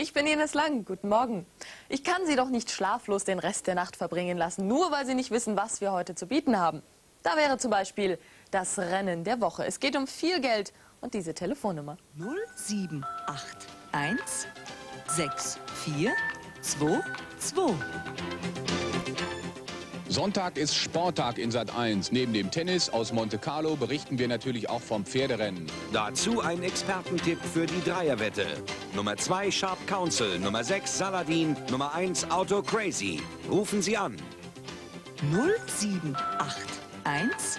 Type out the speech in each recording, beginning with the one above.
Ich bin Ines Lang. Guten Morgen. Ich kann Sie doch nicht schlaflos den Rest der Nacht verbringen lassen, nur weil Sie nicht wissen, was wir heute zu bieten haben. Da wäre zum Beispiel das Rennen der Woche. Es geht um viel Geld und diese Telefonnummer. 0781 6422. Sonntag ist Sporttag in Sat.1. Neben dem Tennis aus Monte Carlo berichten wir natürlich auch vom Pferderennen. Dazu ein Expertentipp für die Dreierwette. Nummer 2 Sharp Council, Nummer 6 Saladin, Nummer 1 Auto Crazy. Rufen Sie an. 0781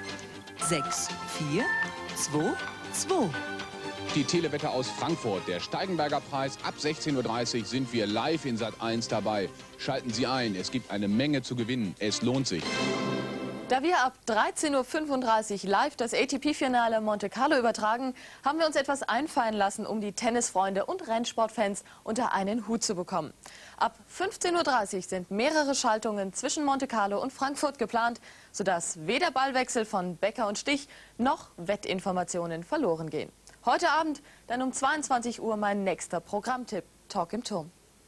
6422. Die Telewette aus Frankfurt, der Steigenberger Preis. Ab 16:30 Uhr sind wir live in Sat.1 dabei. Schalten Sie ein, es gibt eine Menge zu gewinnen. Es lohnt sich. Da wir ab 13:35 Uhr live das ATP-Finale Monte Carlo übertragen, haben wir uns etwas einfallen lassen, um die Tennisfreunde und Rennsportfans unter einen Hut zu bekommen. Ab 15:30 Uhr sind mehrere Schaltungen zwischen Monte Carlo und Frankfurt geplant, sodass weder Ballwechsel von Becker und Stich noch Wettinformationen verloren gehen. Heute Abend dann um 22 Uhr mein nächster Programmtipp, Talk im Turm.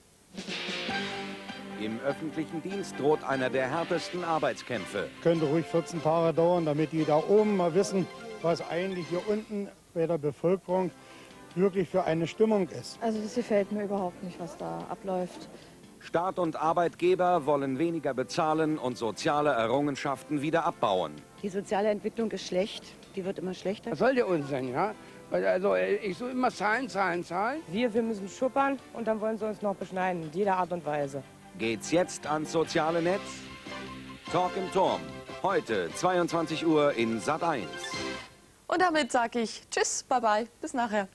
Im öffentlichen Dienst droht einer der härtesten Arbeitskämpfe. Könnte ruhig 14 Tage dauern, damit die da oben mal wissen, was eigentlich hier unten bei der Bevölkerung wirklich für eine Stimmung ist. Also das gefällt mir überhaupt nicht, was da abläuft. Staat und Arbeitgeber wollen weniger bezahlen und soziale Errungenschaften wieder abbauen. Die soziale Entwicklung ist schlecht, die wird immer schlechter. Das soll der Unsinn, ja? Also ich so immer Zahlen, Zahlen, Zahlen. Wir müssen schuppern und dann wollen sie uns noch beschneiden, in jeder Art und Weise. Geht's jetzt ans soziale Netz? Talk im Turm. Heute 22 Uhr in Sat.1. Und damit sage ich Tschüss, bye bye, bis nachher.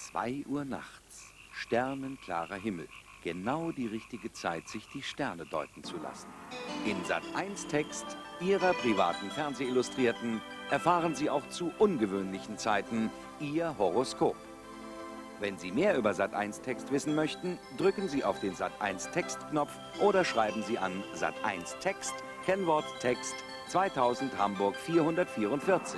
2 Uhr nachts. Sternenklarer Himmel. Genau die richtige Zeit, sich die Sterne deuten zu lassen. In Sat.1 Text, Ihrer privaten Fernsehillustrierten, erfahren Sie auch zu ungewöhnlichen Zeiten Ihr Horoskop. Wenn Sie mehr über Sat.1 Text wissen möchten, drücken Sie auf den Sat.1 Text-Knopf oder schreiben Sie an Sat.1 Text, Kennwort Text, 2000 Hamburg 444.